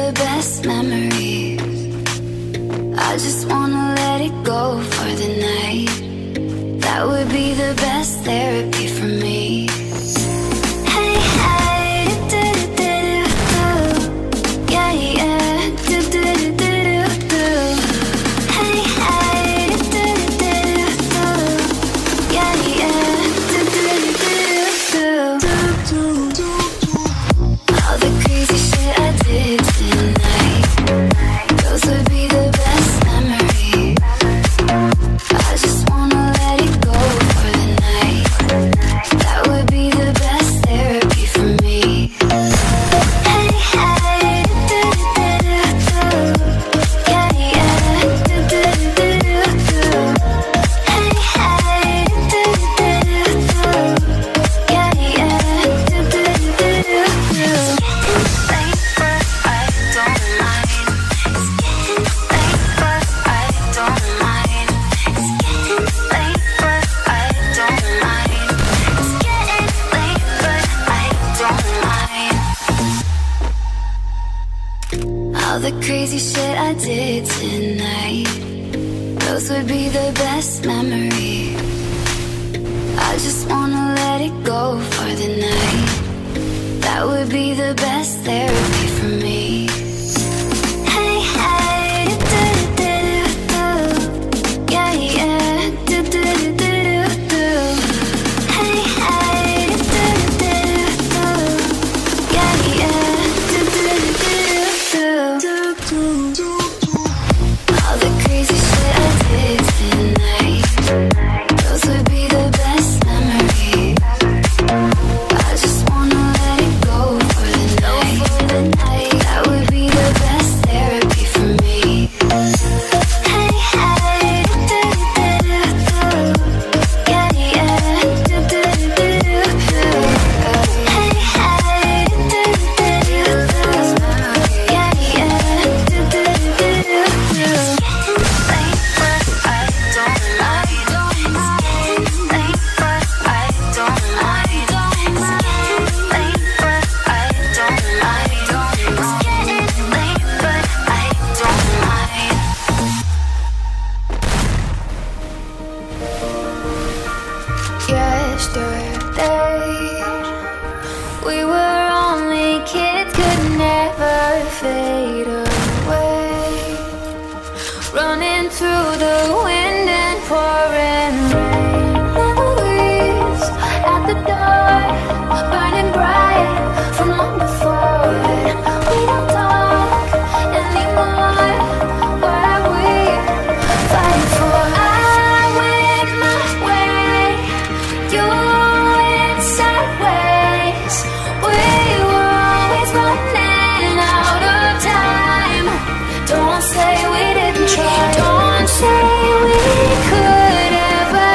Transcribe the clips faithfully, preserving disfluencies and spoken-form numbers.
the best memories. I just wanna let it go for the night. That would be the best therapy for me. Hey, hey, do-do-do-do-do. Yeah, yeah, do-do-do-do-do. Hey, hey, do-do-do-do-do. Yeah, yeah, do-do-do-do-do. All the crazy shit I did tonight, those would be the best memories. I just wanna let it go for the night. That would be the best therapy for me. Hey, hey, do-do-do-do-do. Yeah, yeah, do-do-do-do-do. Hey, hey, do-do-do-do-do. Yeah, yeah, do-do-do-do-do. All the crazy shit I did tonight, those would be the best memories. I just wanna let it go for the night. That would be the best therapy for me. Hey, hey, do-do-do-do-do. Yeah, yeah, do-do-do-do-do. Hey, hey, do-do-do-do-do. Yeah, yeah, do-do-do-do-do. All the crazy shit I did tonight, those would be the best memories. I just wanna let it go for the night. That would be the best therapy for me. Hey, hey, do-do-do-do-do. Yeah, yeah, do-do-do-do-do. Hey, hey, do-do-do-do-do. Yeah, yeah, do-do-do-do-do. Yesterday, we were only kids, could never fade away. Running through the wind and pouring rain. Memories at the door, burning bright from long before. We don't talk anymore. What are we fighting for? I went my way, you went sideways. We were always running out of time. Don't say we didn't try. Don't say we could ever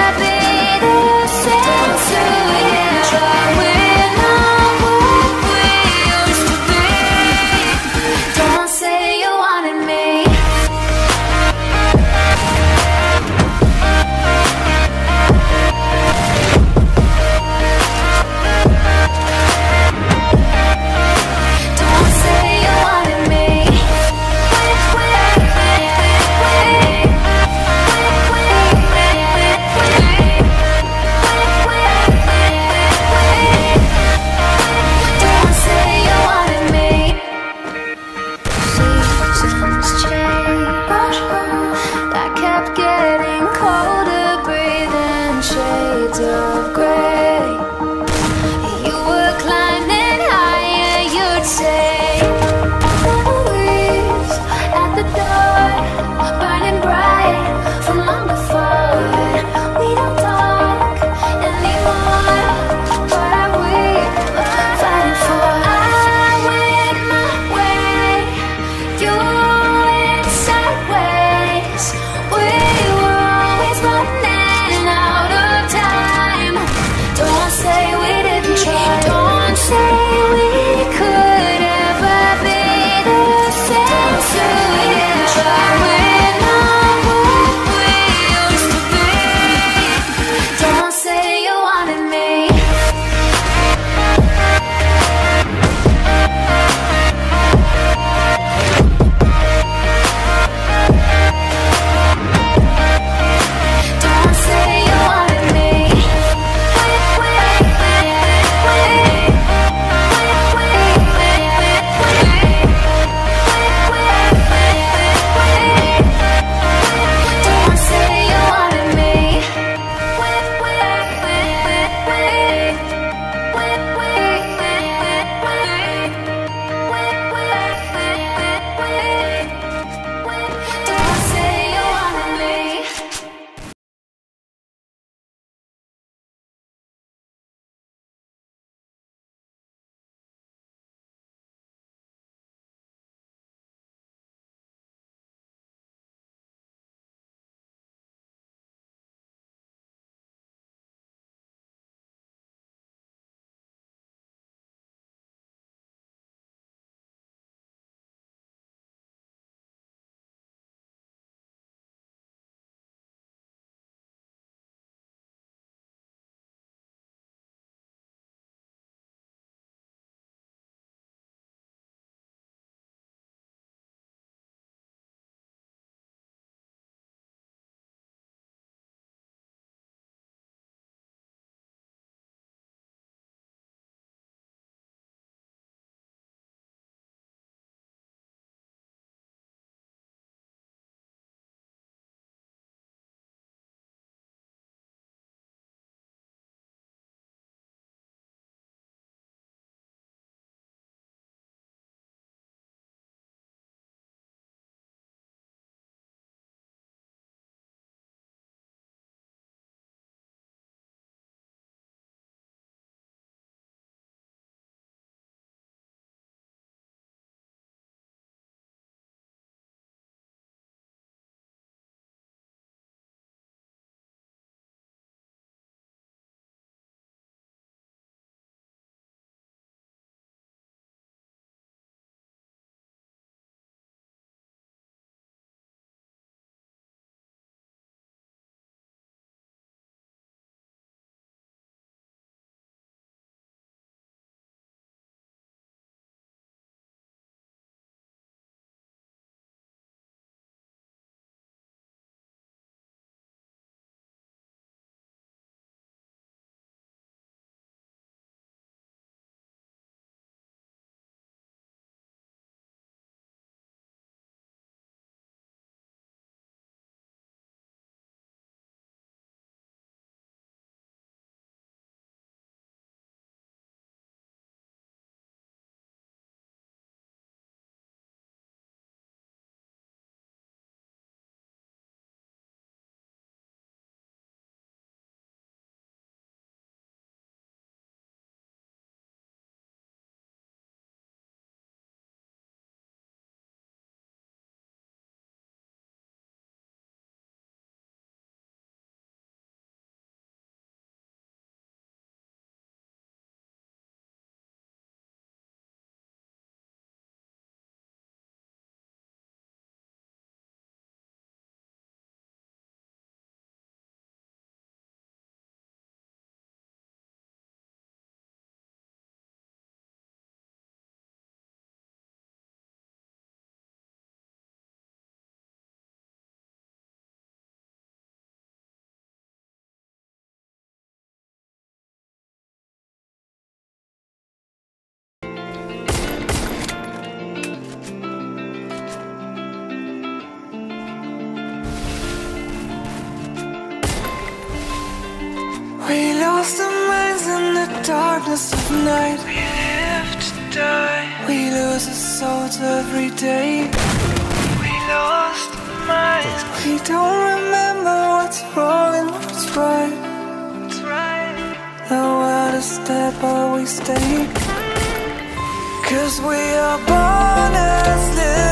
darkness of night. We live to die. We lose our souls every day. We lost our minds. We don't remember what's wrong and what's right. What's right. The world is dead but we stay. 'Cause we are born as living.